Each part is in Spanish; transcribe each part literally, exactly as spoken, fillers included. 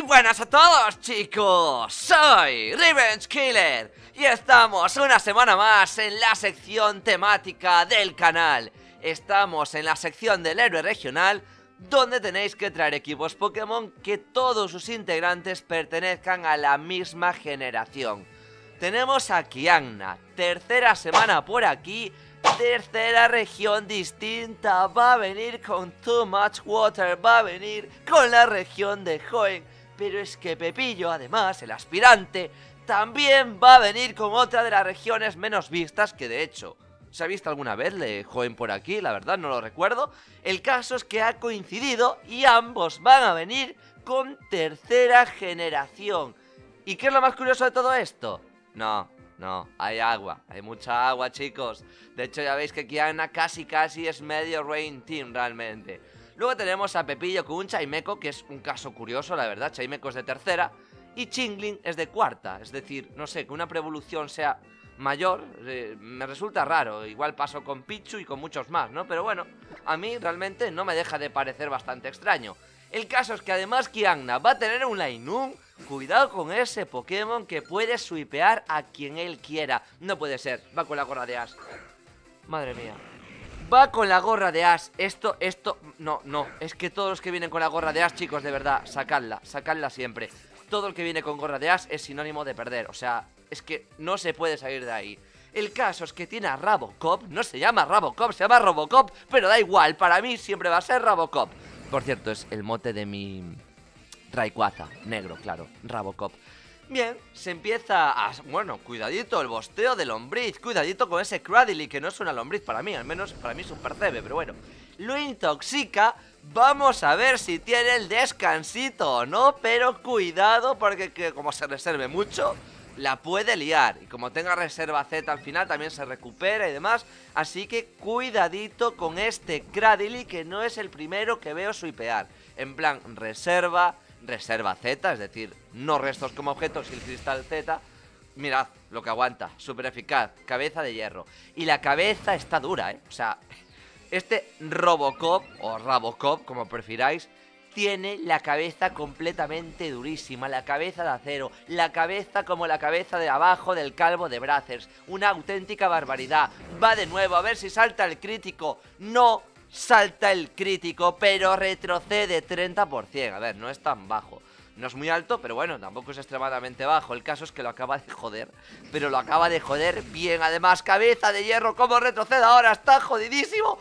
Muy buenas a todos, chicos, soy Revenge Killer y estamos una semana más en la sección temática del canal. Estamos en la sección del héroe regional, donde tenéis que traer equipos Pokémon que todos sus integrantes pertenezcan a la misma generación. Tenemos a Kiangna, tercera semana por aquí, tercera región distinta, va a venir con Too Much Water, va a venir con la región de Hoenn, pero es que Pepillo, además, el aspirante, también va a venir con otra de las regiones menos vistas, que de hecho, ¿se ha visto alguna vez de Hoenn por aquí? La verdad no lo recuerdo. El caso es que ha coincidido y ambos van a venir con tercera generación. ¿Y qué es lo más curioso de todo esto? No, no, hay agua, hay mucha agua, chicos. De hecho ya veis que Kiangna casi casi es medio Rain Team realmente. Luego tenemos a Pepillo con un Chaimeco, que es un caso curioso, la verdad. Chaimeco es de tercera y Chingling es de cuarta. Es decir, no sé, que una preevolución sea mayor, eh, me resulta raro. Igual pasó con Pichu y con muchos más, ¿no? Pero bueno, a mí realmente no me deja de parecer bastante extraño. El caso es que además Kiangna va a tener un Linoone. Cuidado con ese Pokémon que puede swipear a quien él quiera. No puede ser, va con la gorra de Ash. Madre mía. Va con la gorra de Ash. Esto, esto, no, no. Es que todos los que vienen con la gorra de Ash, chicos, de verdad, sacadla, sacadla siempre. Todo el que viene con gorra de Ash es sinónimo de perder. O sea, es que no se puede salir de ahí. El caso es que tiene a Rabocop. No se llama Rabocop, se llama Robocop, pero da igual, para mí siempre va a ser Rabocop. Por cierto, es el mote de mi Rayquaza, negro, claro, Rabocop. Bien, se empieza a... Bueno, cuidadito, el bosteo de lombriz. Cuidadito con ese Cradily, que no es una lombriz para mí. Al menos para mí es un percebe, pero bueno. Lo intoxica. Vamos a ver si tiene el descansito o no. Pero cuidado, porque que como se reserve mucho, la puede liar. Y como tenga reserva Z al final, también se recupera y demás. Así que cuidadito con este Cradily, que no es el primero que veo swipear. En plan, reserva... Reserva Z, es decir, no restos como objetos y el cristal Z. Mirad lo que aguanta, súper eficaz, cabeza de hierro. Y la cabeza está dura, ¿eh? O sea, este Robocop, o Rabocop, como prefiráis, tiene la cabeza completamente durísima, la cabeza de acero, la cabeza como la cabeza de abajo del calvo de Brazzers. Una auténtica barbaridad. Va de nuevo, a ver si salta el crítico. No salta el crítico, pero retrocede treinta por ciento. A ver, no es tan bajo. No es muy alto, pero bueno, tampoco es extremadamente bajo. El caso es que lo acaba de joder. Pero lo acaba de joder bien. Además, cabeza de hierro, ¿cómo retrocede ahora? Está jodidísimo.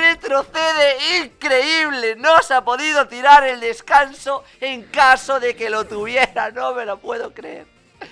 Retrocede increíble. No se ha podido tirar el descanso en caso de que lo tuviera. No me lo puedo creer.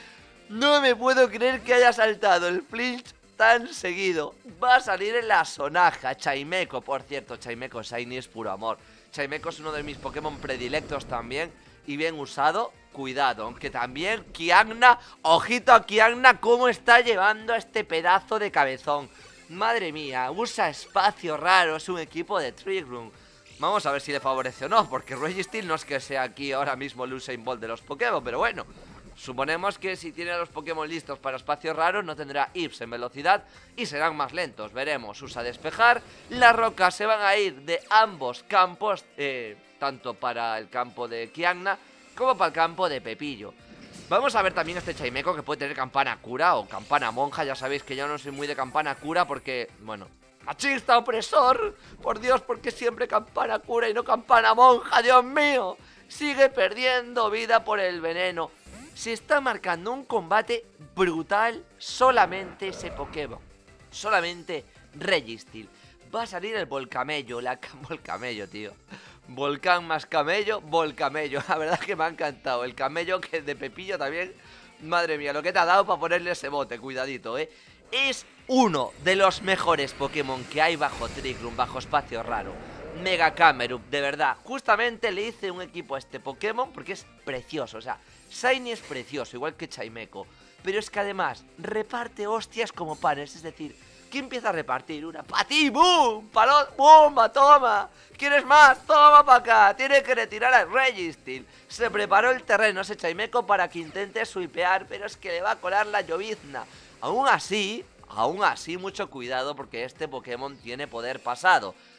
No me puedo creer que haya saltado el flinch tan seguido. Va a salir en la sonaja. Chaimeco, por cierto, Chaimeco Shiny es puro amor. Chaimeco es uno de mis Pokémon predilectos también. Y bien usado, cuidado. Aunque también Kiangna, ojito a Kiangna, cómo está llevando a este pedazo de cabezón. Madre mía, usa espacio raro. Es un equipo de Trick Room. Vamos a ver si le favorece o no, porque Registeel no es que sea aquí ahora mismo el Usain Bolt de los Pokémon, pero bueno. Suponemos que si tiene a los Pokémon listos para espacios raros no tendrá I V S en velocidad y serán más lentos. Veremos, usa despejar. Las rocas se van a ir de ambos campos, eh, tanto para el campo de Kiangna como para el campo de Pepillo. Vamos a ver también este Chaimeco, que puede tener campana cura o campana monja. Ya sabéis que yo no soy muy de campana cura porque, bueno, machista opresor. Por Dios, porque siempre campana cura y no campana monja, Dios mío. Sigue perdiendo vida por el veneno. Se está marcando un combate brutal solamente ese Pokémon. Solamente Registeel. Va a salir el Volcamello. La Volcamello, tío. Volcán más camello, Volcamello. La verdad que me ha encantado. El camello que es de Pepillo también. Madre mía, lo que te ha dado para ponerle ese bote. Cuidadito, eh. Es uno de los mejores Pokémon que hay bajo Trick Room, bajo espacio raro. Mega Camerupt, de verdad. Justamente le hice un equipo a este Pokémon porque es precioso. O sea, Shiny es precioso, igual que Chaimeco. Pero es que además reparte hostias como panes. Es decir, ¿qué empieza a repartir? Una para ti, ¡boom! ¡Palot! ¡Bomba! ¡Toma! ¿Quieres más? ¡Toma para acá! Tiene que retirar a Registeel. Se preparó el terreno ese Chaimeco para que intente swipear, pero es que le va a colar la llovizna. Aún así, aún así, mucho cuidado porque este Pokémon tiene poder pasado.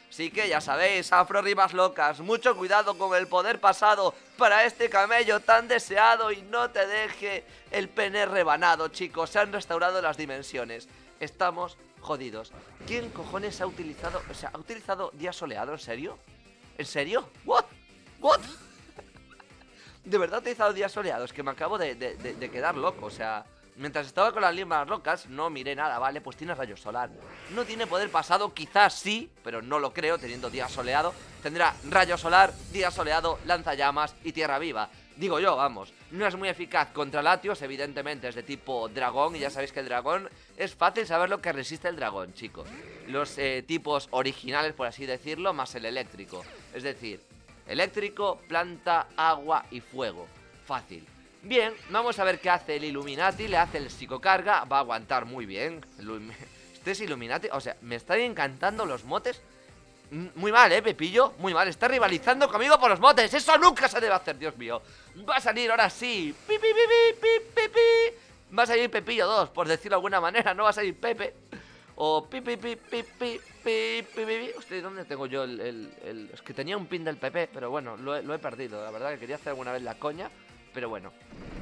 Así que ya sabéis, Afro Rimas Locas, mucho cuidado con el poder pasado para este camello tan deseado y no te deje el pene rebanado, chicos. Se han restaurado las dimensiones. Estamos jodidos. ¿Quién cojones ha utilizado, o sea, ha utilizado día soleado? ¿En serio? ¿En serio? ¿What? ¿What? De verdad he utilizado días soleados, que me acabo de, de, de, de quedar loco, o sea... Mientras estaba con las limas locas, no miré nada, ¿vale? Pues tiene rayo solar. No tiene poder pasado, quizás sí, pero no lo creo, teniendo día soleado. Tendrá rayo solar, día soleado, lanzallamas y tierra viva. Digo yo, vamos. No es muy eficaz contra Latios, evidentemente es de tipo dragón. Y ya sabéis que el dragón es fácil saber lo que resiste el dragón, chicos. Los eh, tipos originales, por así decirlo, más el eléctrico. Es decir, eléctrico, planta, agua y fuego. Fácil. Bien, vamos a ver qué hace el Illuminati. Le hace el psicocarga, va a aguantar muy bien. Este es Illuminati, o sea, me están encantando los motes. Muy mal, eh, Pepillo, muy mal, está rivalizando conmigo por los motes. Eso nunca se debe hacer, Dios mío. Va a salir ahora sí, pi, pi, pi, pi, pi, pi. Va a salir Pepillo dos, por decirlo de alguna manera. No va a salir Pepe. O pi, pi, pi, pi, pi, pi, pi, pi. Hostia, ¿dónde tengo yo el, el, el...? Es que tenía un pin del Pepe, pero bueno, lo he, lo he perdido. La verdad que quería hacer alguna vez la coña, pero bueno.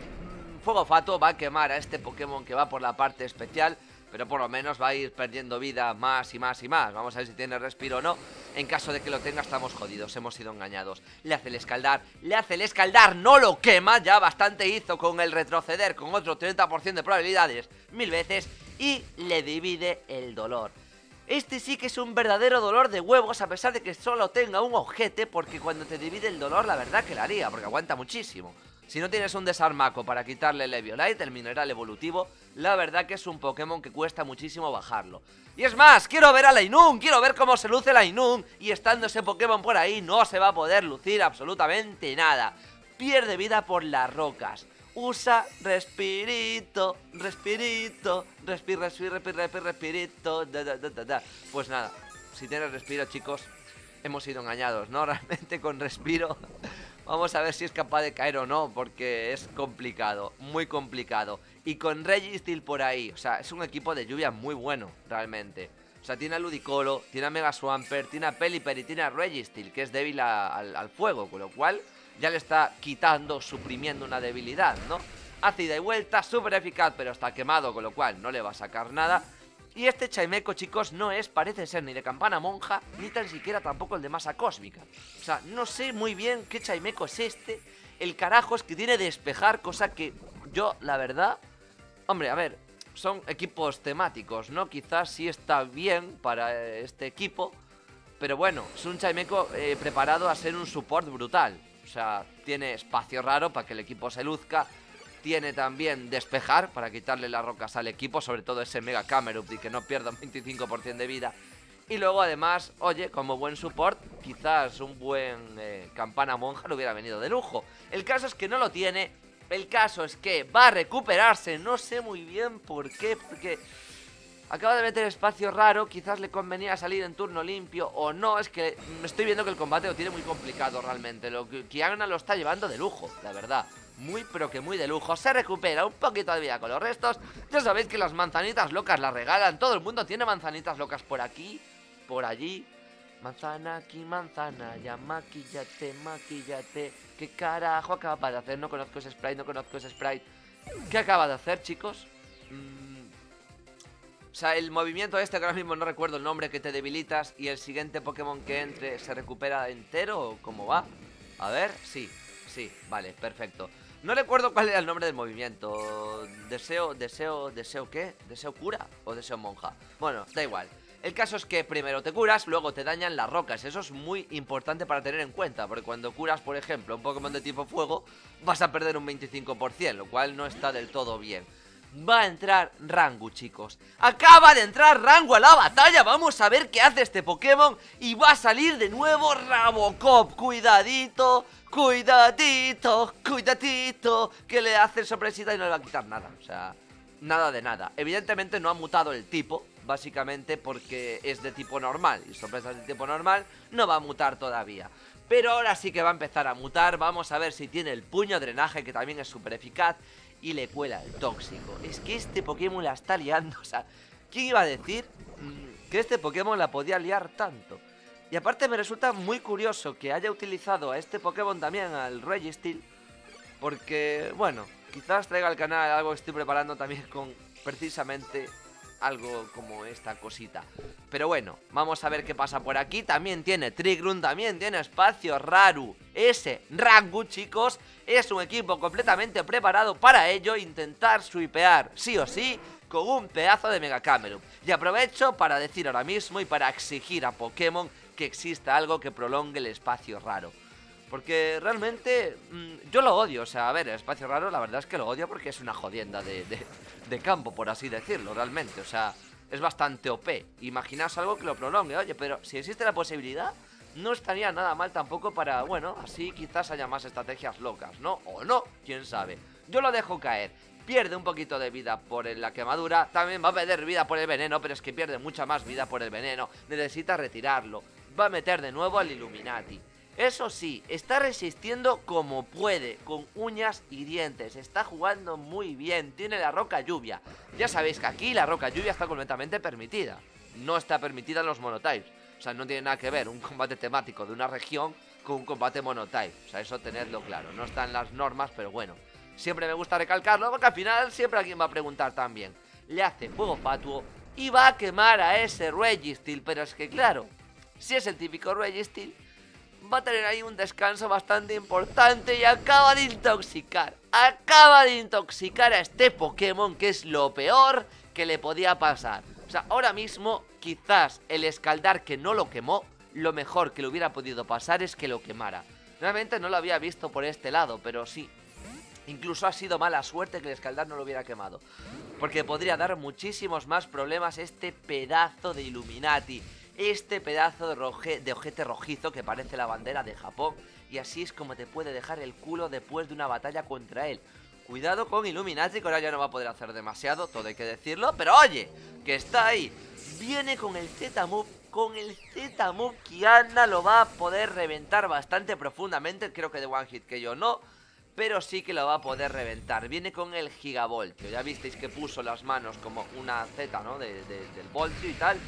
Fuego Fato va a quemar a este Pokémon que va por la parte especial, pero por lo menos va a ir perdiendo vida más y más y más. Vamos a ver si tiene respiro o no. En caso de que lo tenga, estamos jodidos, hemos sido engañados. Le hace el escaldar, le hace el escaldar, no lo quema. Ya bastante hizo con el retroceder, con otro treinta por ciento de probabilidades, mil veces. Y le divide el dolor. Este sí que es un verdadero dolor de huevos, a pesar de que solo tenga un ojete, porque cuando te divide el dolor, la verdad que la haría, porque aguanta muchísimo. Si no tienes un desarmaco para quitarle el Eviolite, el mineral evolutivo, la verdad que es un Pokémon que cuesta muchísimo bajarlo. Y es más, quiero ver a Leinun, quiero ver cómo se luce Leinun, y estando ese Pokémon por ahí no se va a poder lucir absolutamente nada. Pierde vida por las rocas. Usa respirito, respirito, respir, respir, respir, respir, respirito, da, da, da, da, da. Pues nada, si tienes respiro, chicos, hemos sido engañados, ¿no? Realmente con respiro... Vamos a ver si es capaz de caer o no, porque es complicado, muy complicado. Y con Registeel por ahí, o sea, es un equipo de lluvia muy bueno, realmente. O sea, tiene a Ludicolo, tiene a Mega Swampert, tiene a Pelipper y tiene a Registeel, que es débil a, al, al fuego, con lo cual ya le está quitando, suprimiendo una debilidad, ¿no? Hace ida y vuelta, súper eficaz, pero está quemado, con lo cual no le va a sacar nada. Y este Chaimeco, chicos, no es, parece ser, ni de Campana Monja, ni tan siquiera tampoco el de Masa Cósmica. O sea, no sé muy bien qué Chaimeco es este. El carajo es que tiene despejar, cosa que yo, la verdad... Hombre, a ver, son equipos temáticos, ¿no? Quizás sí está bien para este equipo, pero bueno, es un Chaimeco eh, preparado a ser un support brutal. O sea, tiene espacio raro para que el equipo se luzca. Tiene también despejar para quitarle las rocas al equipo, sobre todo ese Mega Camerupt, y que no pierda un veinticinco por ciento de vida. Y luego además, oye, como buen support, quizás un buen eh, Campana Monja le hubiera venido de lujo. El caso es que no lo tiene, el caso es que va a recuperarse, no sé muy bien por qué, porque acaba de meter espacio raro, quizás le convenía salir en turno limpio o no. Es que me estoy viendo que el combate lo tiene muy complicado realmente, lo que Kiana lo está llevando de lujo, la verdad. Muy pero que muy de lujo. Se recupera un poquito de vida con los restos. Ya sabéis que las manzanitas locas las regalan. Todo el mundo tiene manzanitas locas por aquí, por allí. Manzana aquí, manzana ya, maquillate, maquillate. ¿Qué carajo acaba de hacer? No conozco ese sprite, no conozco ese sprite. ¿Qué acaba de hacer, chicos? Mm, o sea, el movimiento este que ahora mismo no recuerdo el nombre, que te debilitas y el siguiente Pokémon que entre se recupera entero, ¿o cómo va? A ver, sí, sí, vale, perfecto. No recuerdo cuál era el nombre del movimiento. Deseo, deseo, deseo ¿qué? ¿Deseo cura o deseo monja? Bueno, da igual. El caso es que primero te curas, luego te dañan las rocas. Eso es muy importante para tener en cuenta, porque cuando curas, por ejemplo, un Pokémon de tipo fuego, vas a perder un veinticinco por ciento, lo cual no está del todo bien. Va a entrar Rangu, chicos. Acaba de entrar Rangu a la batalla. Vamos a ver qué hace este Pokémon. Y va a salir de nuevo Rabocop. Cuidadito, cuidadito, cuidadito, que le hace sorpresita y no le va a quitar nada. O sea, nada de nada. Evidentemente no ha mutado el tipo, básicamente porque es de tipo normal. Y sorpresas de tipo normal no va a mutar todavía. Pero ahora sí que va a empezar a mutar. Vamos a ver si tiene el puño drenaje, que también es súper eficaz. Y le cuela el tóxico. Es que este Pokémon la está liando. O sea, ¿quién iba a decir mmm, que este Pokémon la podía liar tanto? Y aparte me resulta muy curioso que haya utilizado a este Pokémon también, al Registeel, porque, bueno, quizás traiga al canal algo que estoy preparando también con precisamente algo como esta cosita. Pero bueno, vamos a ver qué pasa por aquí. También tiene Trigrun, también tiene espacio Raru. Ese Rangu, chicos, es un equipo completamente preparado para ello. Intentar swipear, sí o sí, con un pedazo de Mega Camerupt. Y aprovecho para decir ahora mismo y para exigir a Pokémon que exista algo que prolongue el espacio raro. Porque realmente mmm, yo lo odio, o sea, a ver, el espacio raro la verdad es que lo odio porque es una jodienda de, de, de campo, por así decirlo, realmente. O sea, es bastante O P. Imaginaos algo que lo prolongue, oye, pero si existe la posibilidad, no estaría nada mal tampoco para, bueno, así quizás haya más estrategias locas, ¿no? O no, quién sabe. Yo lo dejo caer. Pierde un poquito de vida por la quemadura, también va a perder vida por el veneno, pero es que pierde mucha más vida por el veneno. Necesita retirarlo. Va a meter de nuevo al Illuminati. Eso sí, está resistiendo como puede, con uñas y dientes. Está jugando muy bien, tiene la roca lluvia. Ya sabéis que aquí la roca lluvia está completamente permitida. No está permitida en los monotypes. O sea, no tiene nada que ver un combate temático de una región con un combate monotype. O sea, eso tenedlo claro. No están las normas, pero bueno. Siempre me gusta recalcarlo porque al final siempre alguien va a preguntar también. Le hace fuego fatuo y va a quemar a ese Registeel. Pero es que claro, si es el típico Registeel, va a tener ahí un descanso bastante importante y acaba de intoxicar. Acaba de intoxicar a este Pokémon, que es lo peor que le podía pasar. O sea, ahora mismo quizás el escaldar que no lo quemó, lo mejor que le hubiera podido pasar es que lo quemara. Realmente no lo había visto por este lado, pero sí. Incluso ha sido mala suerte que el escaldar no lo hubiera quemado, porque podría dar muchísimos más problemas este pedazo de Illuminati. Este pedazo de, roje, de ojete rojizo que parece la bandera de Japón. Y así es como te puede dejar el culo después de una batalla contra él. Cuidado con Illuminati, que ahora ya no va a poder hacer demasiado, todo hay que decirlo. Pero oye, que está ahí. Viene con el Z-Move. Con el Z-Move Kiana lo va a poder reventar bastante profundamente. Creo que de One Hit que yo no, pero sí que lo va a poder reventar. Viene con el Gigavoltio. Ya visteis que puso las manos como una Z, ¿no? De, de, del voltio y tal.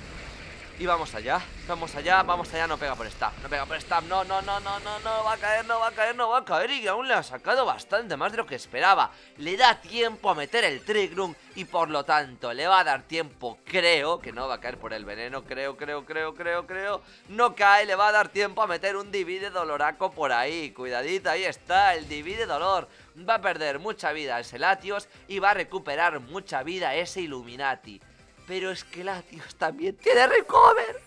Y vamos allá, vamos allá, vamos allá, no pega por stab, no pega por stab, no, no, no, no, no, no, va a caer, no va a caer, no va a caer. Y aún le ha sacado bastante más de lo que esperaba. Le da tiempo a meter el Trigrun y por lo tanto le va a dar tiempo, creo, que no va a caer por el veneno, creo, creo, creo, creo, creo. No cae, le va a dar tiempo a meter un Divide Doloraco por ahí, cuidadito, ahí está, el Divide Dolor. Va a perder mucha vida ese Latios y va a recuperar mucha vida ese Illuminati. Pero es que Latios también tiene recover.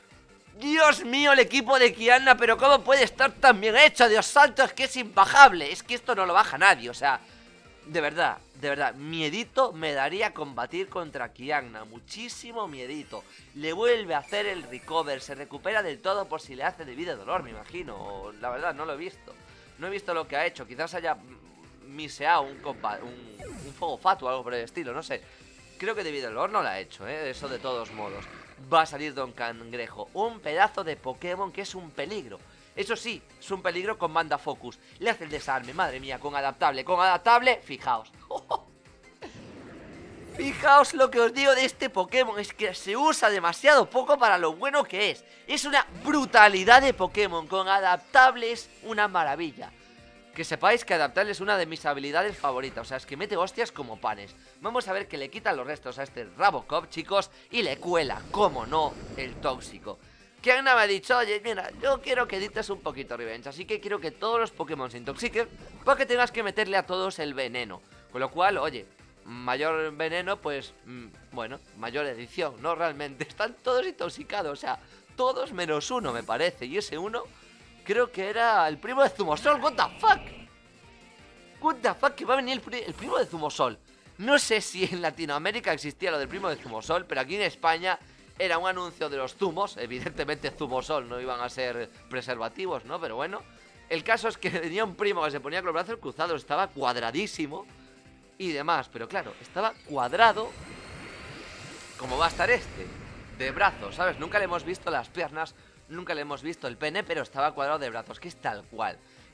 Dios mío, el equipo de Kiana, pero ¿cómo puede estar tan bien hecho? Dios santo, es que es imbajable. Es que esto no lo baja nadie, o sea, de verdad, de verdad, miedito me daría combatir contra Kiana. Muchísimo miedito. Le vuelve a hacer el recover, se recupera del todo por si le hace de vida dolor, me imagino. O, la verdad, no lo he visto. No he visto lo que ha hecho, quizás haya miseado un, un, un fuego fatuo o algo por el estilo, no sé. Creo que Divide Dolor no lo ha hecho, ¿eh? Eso de todos modos. Va a salir Don Cangrejo. Un pedazo de Pokémon que es un peligro. Eso sí, es un peligro con banda focus. Le hace el desarme, madre mía, con adaptable. Con adaptable, fijaos. ¡Oh! Fijaos lo que os digo de este Pokémon. Es que se usa demasiado poco para lo bueno que es. Es una brutalidad de Pokémon. Con adaptable es una maravilla. Que sepáis que adaptable es una de mis habilidades favoritas. O sea, es que mete hostias como panes. Vamos a ver que le quita los restos a este Rabocop, chicos, y le cuela, como no, el tóxico. Kiana me ha dicho, oye, mira, yo quiero que edites un poquito Revenge, así que quiero que todos los Pokémon se intoxiquen para que tengas que meterle a todos el veneno. Con lo cual, oye, mayor veneno, pues, mmm, bueno, mayor edición, ¿no? Realmente, están todos intoxicados, o sea, todos menos uno, me parece. Y ese uno... creo que era el primo de Zumosol. What the fuck. What the fuck, que va a venir el, pri el primo de Zumosol. No sé si en Latinoamérica existía lo del primo de Zumosol, pero aquí en España era un anuncio de los zumos. Evidentemente Zumosol no iban a ser preservativos, ¿no? Pero bueno, el caso es que tenía un primo que se ponía con los brazos cruzados. Estaba cuadradísimo y demás, pero claro, estaba cuadrado como va a estar este, de brazos, ¿sabes? Nunca le hemos visto las piernas, nunca le hemos visto el pene, pero estaba cuadrado de brazos, que es tal cual.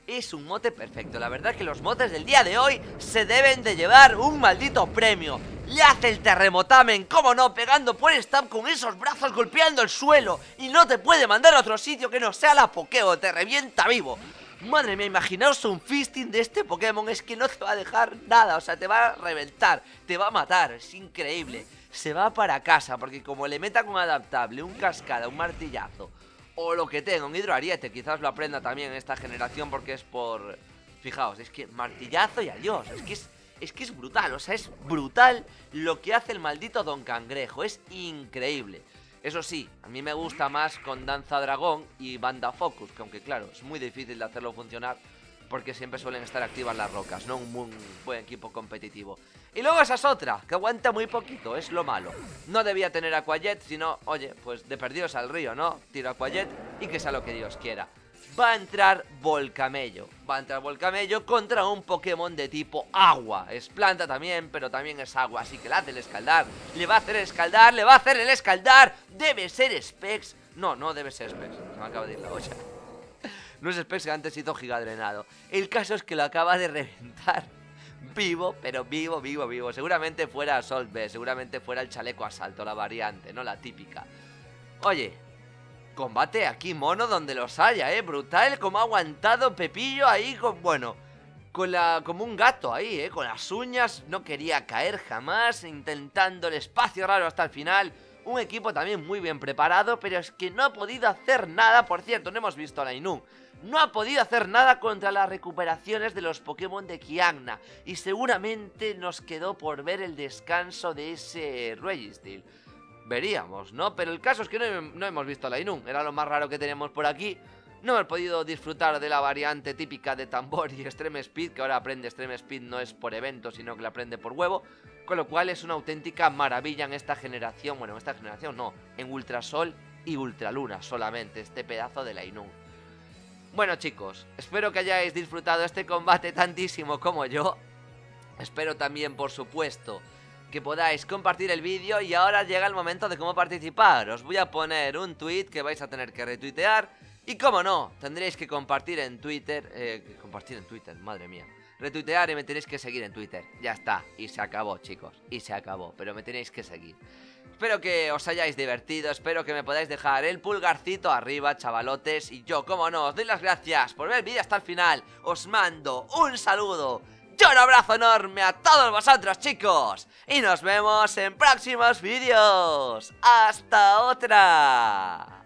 Es un mote perfecto. La verdad que los motes del día de hoy se deben de llevar un maldito premio. Le hace el terremotamen, cómo no, pegando por stab con esos brazos golpeando el suelo. Y no te puede mandar a otro sitio que no sea la Pokeo, te revienta vivo. Madre mía, imaginaos un fisting de este Pokémon. Es que no te va a dejar nada, o sea, te va a reventar, te va a matar, es increíble. Se va para casa, porque como le meta con adaptable, un cascada, un martillazo o lo que tenga, un hidroariete, quizás lo aprenda también en esta generación porque es por... Fijaos, es que martillazo y adiós, es que es, es que es brutal, o sea, es brutal lo que hace el maldito Don Cangrejo, es increíble. Eso sí, a mí me gusta más con Danza Dragón y Banda Focus, que aunque claro, es muy difícil de hacerlo funcionar porque siempre suelen estar activas las rocas, no un, un buen equipo competitivo. Y luego esa es otra, que aguanta muy poquito, es lo malo. No debía tener Aquajet, sino, oye, pues de perdidos al río, ¿no? Tiro Aquajet y que sea lo que Dios quiera. Va a entrar Volcamello, va a entrar Volcamello contra un Pokémon de tipo agua. Es planta también, pero también es agua, así que le hace el escaldar. Le va a hacer el escaldar, le va a hacer el escaldar. Debe ser Specs. No, no debe ser Specs, se me acaba de ir la olla. No es Specs, que antes hizo gigadrenado. El caso es que lo acaba de reventar vivo, pero vivo, vivo, vivo. Seguramente fuera Assault B, seguramente fuera el chaleco asalto, la variante, no la típica. Oye, combate aquí mono donde los haya, eh. Brutal como ha aguantado Pepillo ahí con, bueno, con la, como un gato ahí, eh. Con las uñas, no quería caer jamás, intentando el espacio raro hasta el final. Un equipo también muy bien preparado, pero es que no ha podido hacer nada. Por cierto, no hemos visto a la Inú. No ha podido hacer nada contra las recuperaciones de los Pokémon de Kiangna. Y seguramente nos quedó por ver el descanso de ese Registeel. Veríamos, ¿no? Pero el caso es que no, no hemos visto a la Inú. Era lo más raro que teníamos por aquí. No hemos podido disfrutar de la variante típica de Tambor y Extreme Speed, que ahora aprende Extreme Speed, no es por evento, sino que la aprende por huevo. Con lo cual es una auténtica maravilla en esta generación. Bueno, en esta generación no, en Ultrasol y Ultraluna solamente, este pedazo de la Inú. Bueno, chicos, espero que hayáis disfrutado este combate tantísimo como yo. Espero también, por supuesto, que podáis compartir el vídeo. Y ahora llega el momento de cómo participar. Os voy a poner un tweet que vais a tener que retuitear. Y como no, tendréis que compartir en Twitter. Eh, compartir en Twitter, madre mía. Retuitear y me tenéis que seguir en Twitter. Ya está, y se acabó, chicos. Y se acabó, pero me tenéis que seguir. Espero que os hayáis divertido, espero que me podáis dejar el pulgarcito arriba, chavalotes. Y yo, como no, os doy las gracias por ver el vídeo hasta el final. Os mando un saludo y un abrazo enorme a todos vosotros, chicos. Y nos vemos en próximos vídeos. ¡Hasta otra!